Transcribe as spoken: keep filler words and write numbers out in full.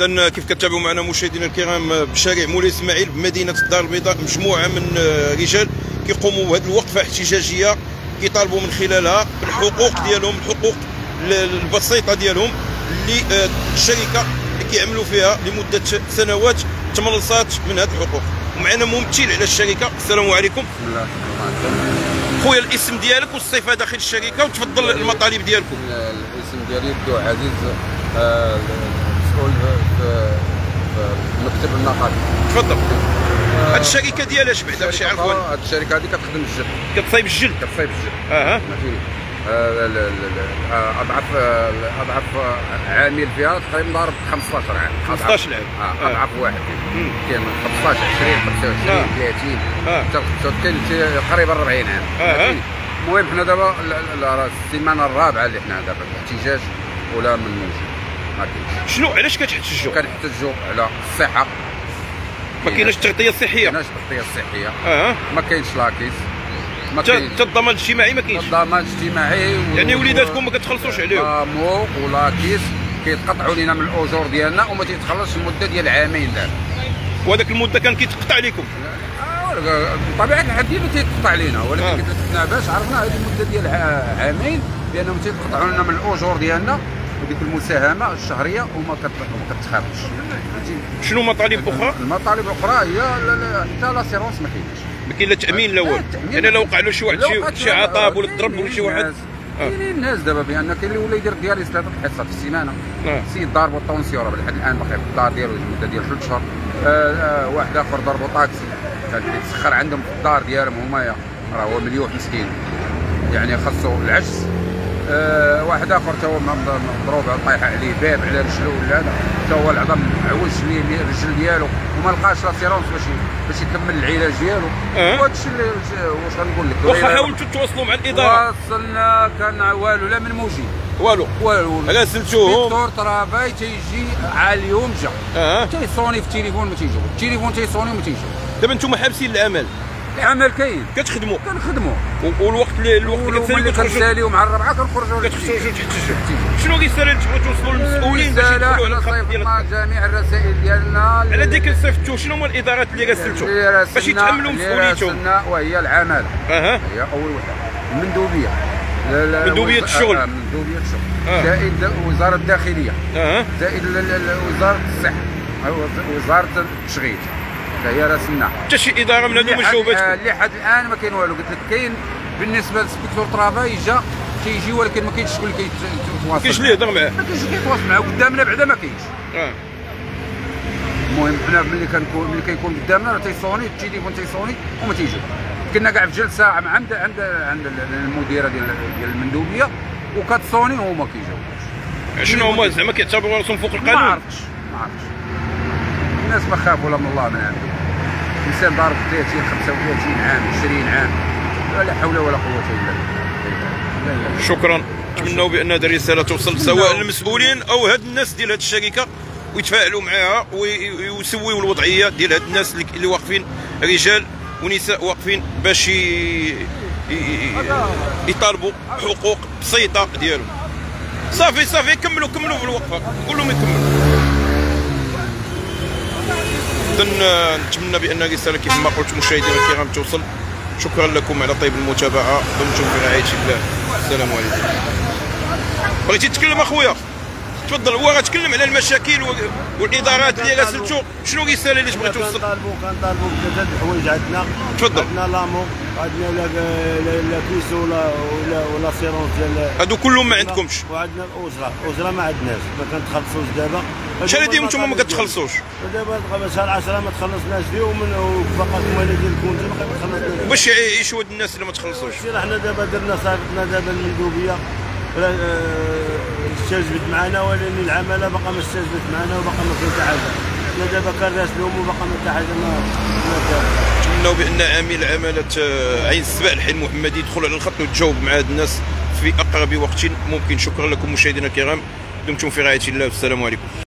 اذا كيف كتابعوا معنا مشاهدينا الكرام بشارع مولاي اسماعيل بمدينه الدار البيضاء مجموعه من الرجال كيقوموا بهذه الوقفه احتجاجيه كيطالبوا من خلالها بالحقوق ديالهم، الحقوق البسيطه ديالهم اللي الشركه اللي كيعملوا فيها لمده سنوات تملصات من هذه الحقوق. ومعنا ممثل على الشركه. السلام عليكم. بسم الله الرحمن الرحيم. خويا الاسم ديالك والصفه داخل الشركه وتفضل المطالب ديالكم. الاسم ديالي الدو عزيز، آه، مسؤول في مكتب النقابه. تفضل. هاد الشركه ديالاش بعدا باش يعرفوا؟ هاد الشركه هذه كتخدم الجلد، كتصايب الجلد. كتصايب الجلد. اها. ماشي اضعف اضعف عامل فيها تقريبا ضارب خمسطاش عام. خمسطاش عام. اه اضعف واحد كاين خمسطاش عشرين خمسة وعشرين ثلاثين حتى كاين تقريبا أربعين عام. اه. المهم حنا دابا السيمانه الرابعه اللي حنا دابا الاحتجاج ولا من موجود ما كاينش. شنو علاش كتحتجوا؟ كنحتجوا على الصحه، ما كايناش التغطيه الصحيه. ما كايناش التغطيه الصحيه. اه. ما كاينش لاكيس، ما كاينش حتى الضمان الاجتماعي. ما كاينش الضمان الاجتماعي و... يعني وليداتكم ما كتخلصوش عليهم. مو ولاكيس كيتقطعوا لينا من الاجور ديالنا وما تيتخلصش المده ديال عامين دابا. وهذاك المده كان كيتقطع لكم؟ بطبيعه الحال ديالو تيتقطع لينا، ولكن آه. كتبنا باش عرفنا هذه المده ديال عامين بانهم تيتقطعوا لنا من الاجور ديالنا وديك المساهمه الشهريه وما كتخافش. شنو مطالب اخرى؟ المطالب الاخرى هي حتى لاسيرونس ما كاينش، ما كاين لا تامين لا والو. يعني لو وقع له شي واحد شي عطاب ولا ضرب ولا شي واحد. كاينين الناس دابا بان كاين اللي ولا يدير ديالي ثلاثه حصات في السيمانه. السيد ضاربو الطونسيون راه لحد الان باقي في الدار ديالو المده ديال ثلاث شهور. آه آه واحد اخر ضربو طاكسي كان يتسخر عندهم في الدار ديالهم هما، راه هو مليوح مسكين يعني خاصو العجز. آه واحد اخر تا هو مضروب طايحه عليه باب على رجلو ولا هذا، تا هو العظم عوج ليه الرجل ديالو وما لقاش لاسيرونس باش باش يكمل العلاج ديالو. أه؟ وهذا الشيء اللي واش غنقول لك. واخا حاولتوا تواصلوا مع الاداره؟ وصلنا كان والو لا من موجي والو والو. على سلتوهم دكتور طراباي تيجي على اليوم جا. اه تيصوني في التليفون ما تيجيو، التليفون تيصوني وما تيجيو. دابا انتم حابسين العمل؟ العمل كاين كتخدموا؟ كنخدموا. والوقت اللي الوقت اللي كتسالي كنساليو مع الربعه كنخرجوا كتخرجوا تحتجوا. شنو الرساله اللي تبغوا توصلوا للمسؤولين باش يدخلوا على الخط ديالكم؟ جميع الرسائل ديالنا على ديك اللي صيفطتوا. شنو هما الادارات اللي راسلتوا باش يتحملوا مسؤوليتهم؟ وهي العماله. اها. هي اول وحده. المندوبيه مندوبيه الشغل. آه مندوبيه الشغل. زائد وزاره الداخليه. اها. زائد وزاره الصحه، وزاره التشغيل هي راسلنا. حتى شي اداره من هذو ما جاوباتكم؟ اللي حد الان ما كاين والو. قلت لك كاين بالنسبه للسبيكتور طراباي جا تيجي ولكن ما كاينش شكون اللي كيتواصل. ما كاينش اللي يهضر معاه. ما كاينش اللي كيتواصل معاه قدامنا بعدا ما كاينش. اه. المهم حنا ملي كنكون ملي كيكون قدامنا راه تيصوني التليفون تيصوني وما تيجيو. كنا كاع في جلسه مع عند عند عند المديره ديال ديال المندوبيه وكتصوني وهما كيجاوبوش. شنو هما زعما كيعتبروا راسهم فوق القانون؟ ما عرفتش ما عرفتش. الناس ما خافوا لا من الله من عنده. انسان ضارب ثلاثين خمسة وثلاثين عام عشرين عام، لا حول ولا قوه الا بالله. شكرا. نتمنوا بان هذه الرساله توصل سواء للمسؤولين او هاد الناس ديال هاد الشركه ويتفاعلوا معها ويسويوا الوضعيه ديال هاد الناس اللي واقفين، رجال ونساء واقفين باش يطالبوا حقوق بسيطه ديالهم. صافي صافي كملوا كملوا في الوقفه، قول لهم يكملوا. اذا نتمنى بان الرساله كيف ما قلت مشاهدينا الكرام توصل. شكرا لكم على طيب المتابعه، دمتم في رعايه الله. السلام عليكم. بغيتي تتكلم اخويا؟ تفضل. هو غتكلم على المشاكل والادارات اللي راسلتو. شنو الرساله اللي تبغي توصل؟ كنطالبوا كنطالبوا بثلاثه الحوايج عندنا. تفضل. عندنا لامو، عندنا لا كيس ولا ولا ولا سيرونس ديال هادو كلهم ما عندكمش؟ وعندنا الاجره، الاجره ما عندناش، ما كنتخلصوش دابا. شحال هادي نتوما ما كتخلصوش؟ دابا شهر عشرة ما تخلصناش فيه ومن فقط المال ديال الكونتي ما كنتخلصش. باش يعيشوا هاد الناس اللي ما تخلصوش؟ حنا دابا درنا صايفطنا دابا المندوبيه استجبت معنا، ولكن العماله باقا ما استجبت معنا وباقا ما كاين حتى حاجه. حنا دابا كنراسلهم وباقا ما حتى حاجه ما نتمنوا بان عامل عماله عين السبع الحي المحمدي يدخل على الخط وتجاوب مع هاد الناس في اقرب وقت ممكن. شكرا لكم مشاهدينا الكرام، دمتم في رعايه الله والسلام عليكم.